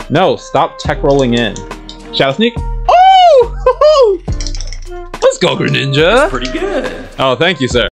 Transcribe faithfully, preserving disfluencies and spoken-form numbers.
No, stop tech rolling in. Shadow Sneak. Oh! Let's go, Greninja. Pretty good. Oh, thank you, sir.